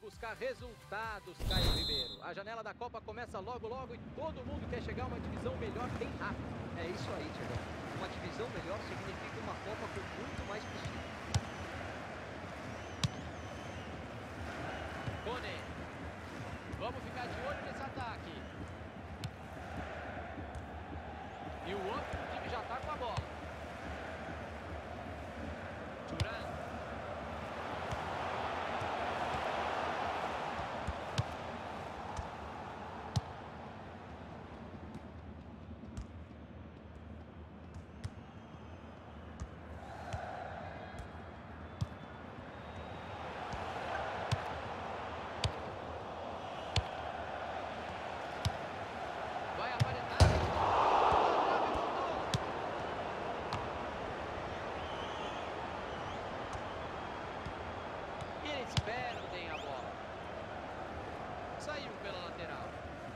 buscar resultados, Caio Ribeiro. A janela da Copa começa logo, logo e todo mundo quer chegar a uma divisão melhor bem rápido. É isso aí, Tiagão. Uma divisão melhor significa uma Copa com muito mais prestígio. Cone. Vamos ficar de olho nesse ataque. E o outro time já está com a bola. Thuram. Vai aparentar. E eles perdem a bola. Saiu pela lateral.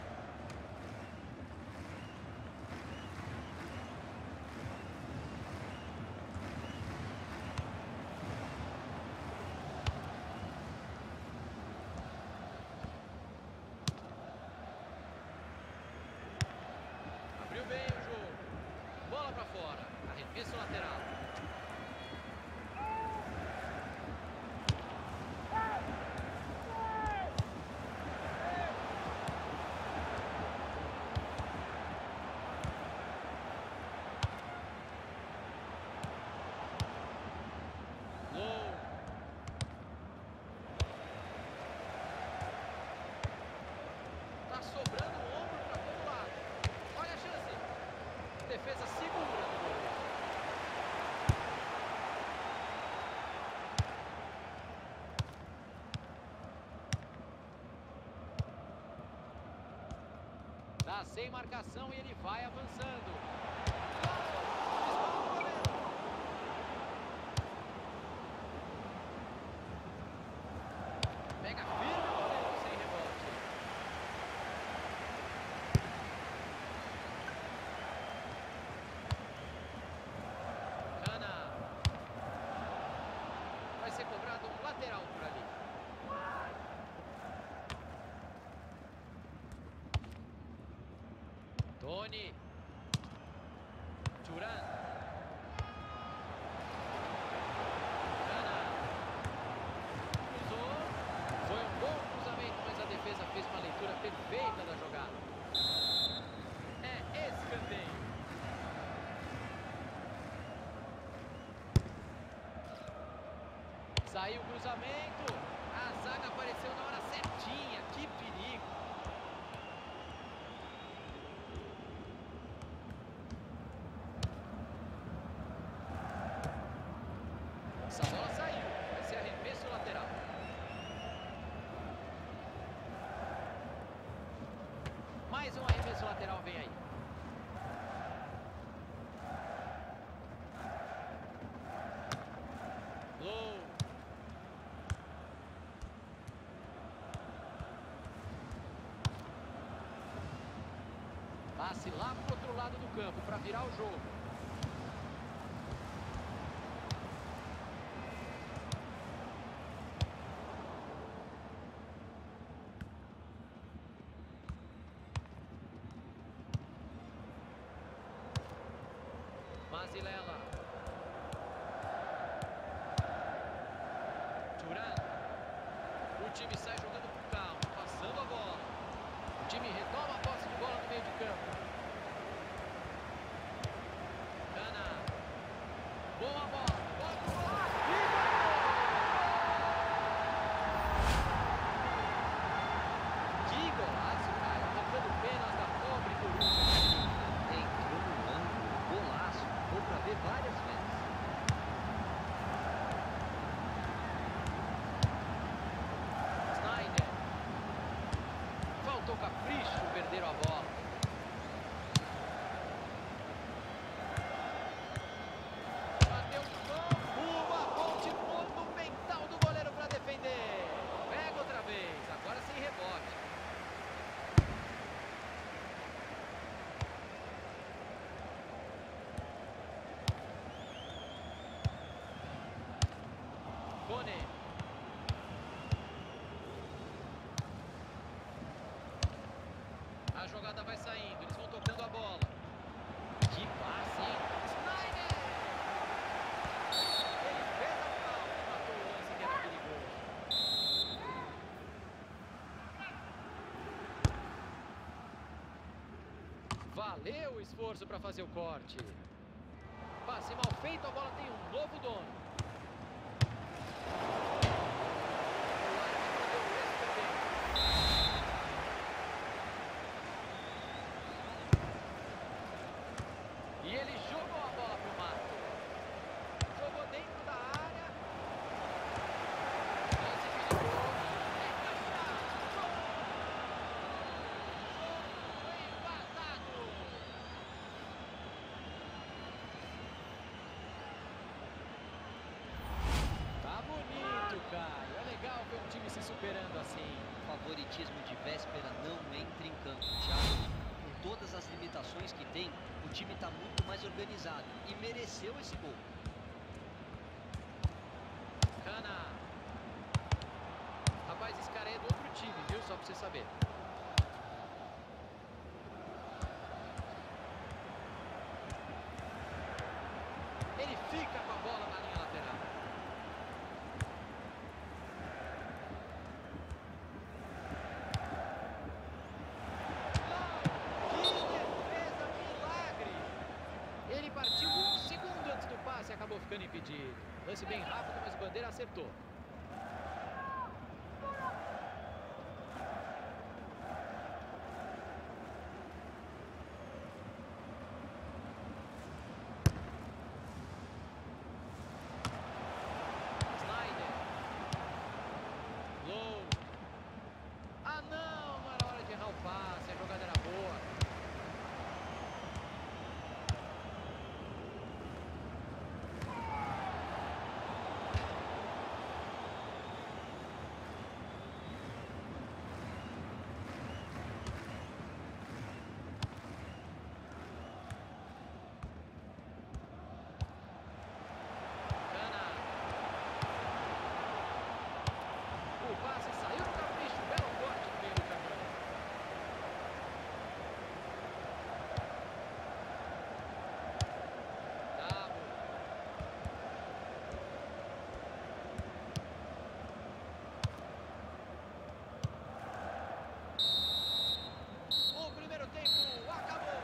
Abriu bem o jogo. Bola pra fora. Arremesso lateral. Low. Tá sobrando o ombro pra todo lado. Olha a chance. Defesa segura do goleiro. Tá sem marcação e ele vai avançando. Desmarca o goleiro. Pega firme o goleiro sem rebote. Cana. Vai ser cobrado um lateral por ali. Tony. Thuram. Cana. Cruzou. Foi um bom cruzamento, mas a defesa fez uma leitura perfeita da jogada. É escanteio. Saiu o cruzamento. A zaga apareceu na hora certinha. Que perigo. Essa bola saiu. Vai ser arremesso lateral. Mais um arremesso lateral vem aí. Low. Passe lá pro outro lado do campo para virar o jogo. Mazilela. Thuram. O time sai jogando com calma, passando a bola. O time retoma a posse de bola no meio de campo. Cana. Boa bola. Bola pro gol. Que golaço, cara. Tocando penas da pobre coruja. Entrou no ângulo, golaço. Deu pra ver várias vezes. Snyder. Faltou capricho, perderam a bola. Bateu no gol. Uma ponte monumental do goleiro para defender. Pega outra vez, agora sem rebote. Cone. Valeu o esforço para fazer o corte. Passe mal feito, a bola tem um novo dono. E ele jogou a bola pro mato. Jogou dentro da área. Lance perigoso. É capturado. Jogo empatado. Tá bonito, Caio. É legal ver um time se superando assim. O favoritismo de véspera não entra em campo, Thiago. Com todas as limitações que tem, o time está muito mais organizado e mereceu esse gol. Cana. Rapaz, esse cara é do outro time, viu? Só pra você saber. Ele fica com a bola na linha lateral. Ele partiu um segundo antes do passe e acabou ficando impedido. Lance bem rápido, mas o Bandeira acertou. Snyder. Low. Ah, não era hora de errar o passe, a jogada era boa. O passe saiu do capricho, belo corte no meio do caminho. Dabo. O primeiro tempo acabou.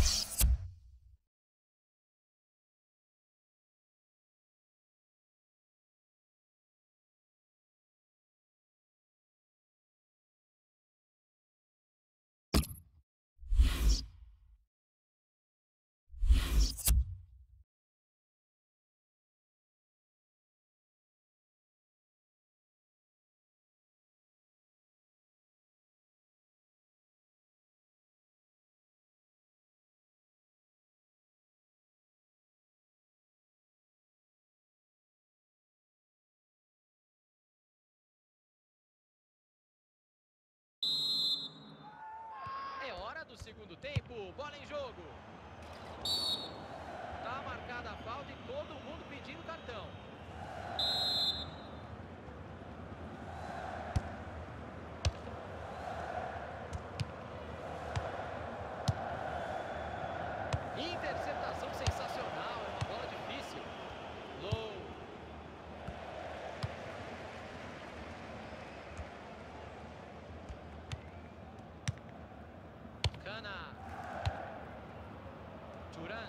É hora do segundo tempo, bola em jogo. Tá marcada a falta e todo mundo pedindo cartão. Interceptação sensacional, é uma bola difícil. Low. Cana. Turan.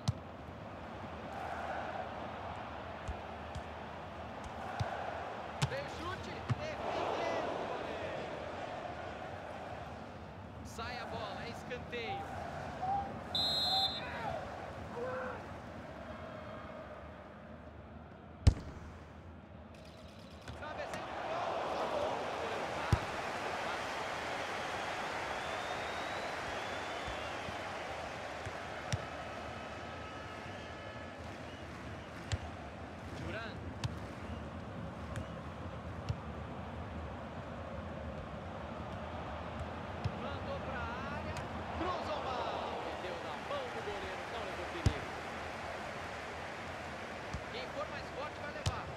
Veio chute. Defendeu o goleiro. Sai a bola, é escanteio. Cabeceio pro gol. O goleiro passa. Turan. Mandou pra área. Cruzou mal. Meteu na mão do goleiro. Não levou perigo. Quem for mais forte vai levar.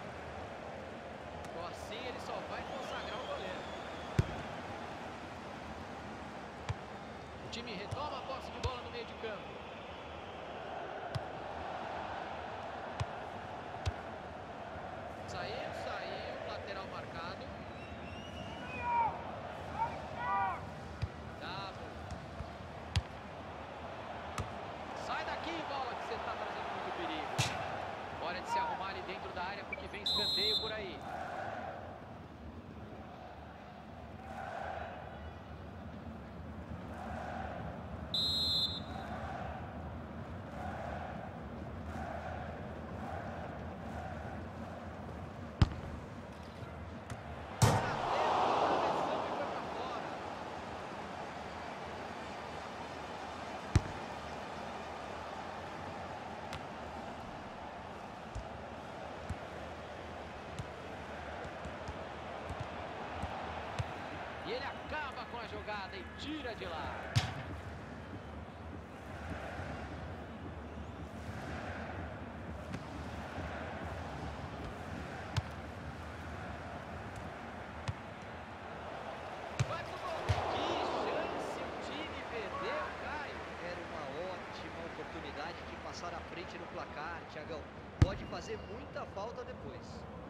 Ou assim ele só vai consagrar o goleiro. O time retoma a posse de bola no meio de campo. Saiu, lateral marcado. Dabo. a jogada e tira de lá. Vai pro gol. Que chance o time perdeu, Caio. Era uma ótima oportunidade de passar à frente no placar, Thiagão. Pode fazer muita falta depois.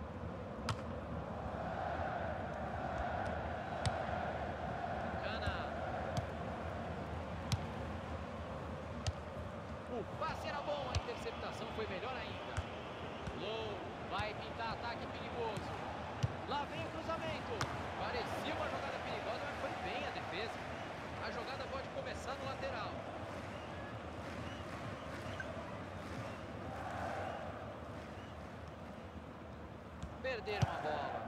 O passe era bom, a interceptação foi melhor ainda. Low vai pintar ataque perigoso. Lá vem o cruzamento. Parecia uma jogada perigosa, mas foi bem a defesa. A jogada pode começar no lateral. Perderam a bola.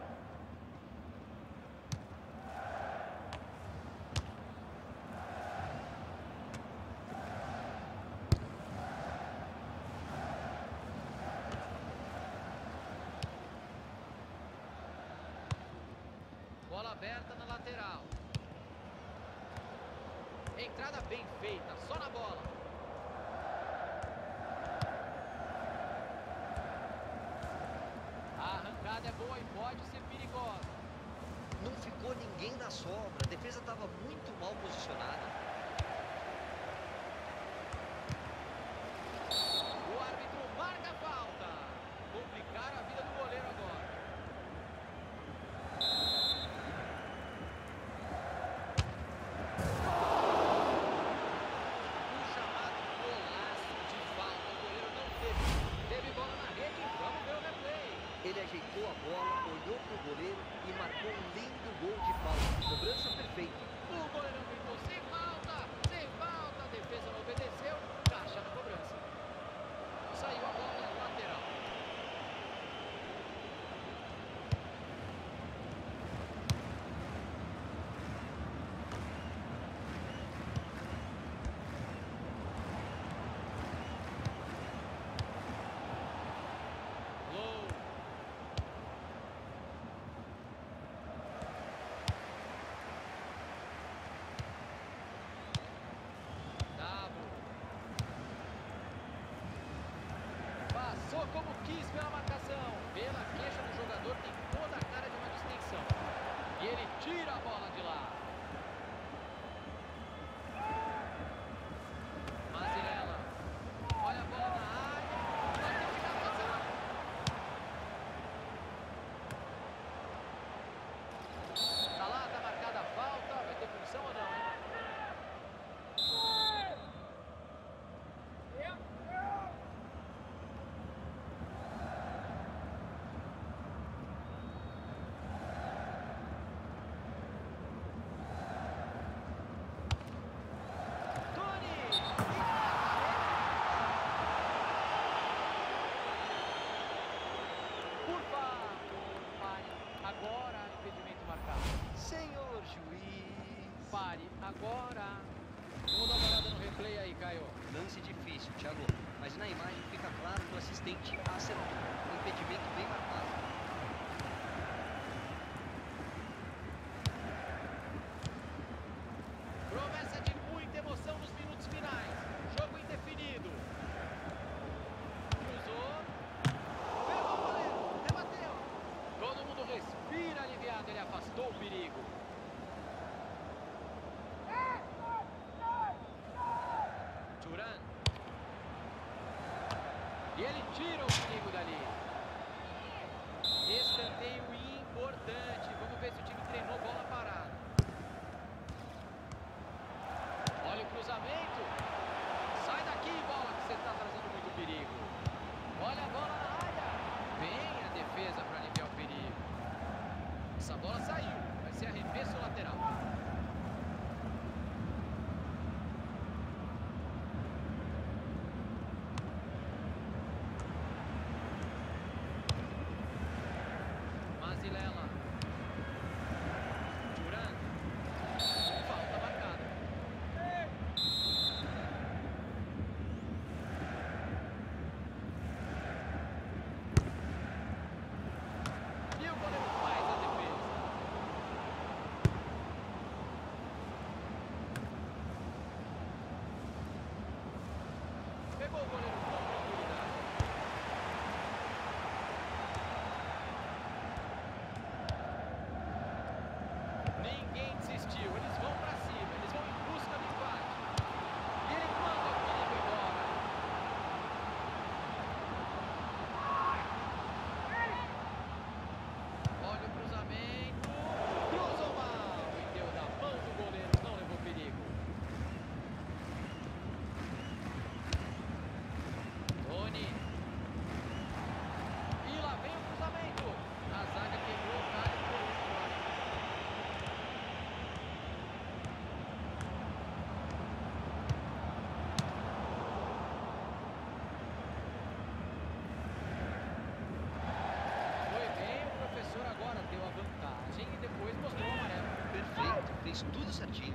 Bola aberta na lateral. Entrada bem feita, só na bola. A arrancada é boa e pode ser perigosa. Não ficou ninguém na sobra. A defesa estava muito mal posicionada. O árbitro marca a falta. Complicaram a vida do goleiro agora. Um chamado golaço de falta. O goleiro não teve bola na rede. Vamos ver o replay. Ele ajeitou a bola, olhou para o goleiro e marcou um lindo gol de falta. Cobrança perfeita. O goleirão gritou sem falta, sem falta. A defesa não obedeceu. Caixa na cobrança. Saiu a bola na lateral. Low. Dabo. Passou como quis pela marcação. Pela queixa do jogador, tem toda a cara de uma distensão. E ele tira a bola de lá. Mazirella. Olha a bola na área. Vai ter finalização. Tá lá, tá marcada a falta. Vai ter punição ou não, hein? Por favor, pare. Agora, impedimento marcado. Senhor juiz. Pare agora. Vamos dar uma olhada no replay aí, Caio. Lance difícil, Thiago. Mas na imagem fica claro que o assistente acertou. Um impedimento bem marcado. Promessa de muita emoção nos minutos finais. Jogo indefinido. Cruzou. Pegou o goleiro. Rebateu. Todo mundo respira aliviado. Ele afastou o perigo. Thuram. E ele tira o perigo dali. Escanteio importante. Vamos ver se o time treinou bola parada. Olha o cruzamento. Sai daqui, bola, que você está trazendo muito perigo. Olha a bola na área. Vem a defesa para aliviar o perigo. Essa bola saiu. Vai ser arremesso lateral. Mazirella. Thuram. Falta marcada. E o goleiro faz a defesa. fez tudo certinho.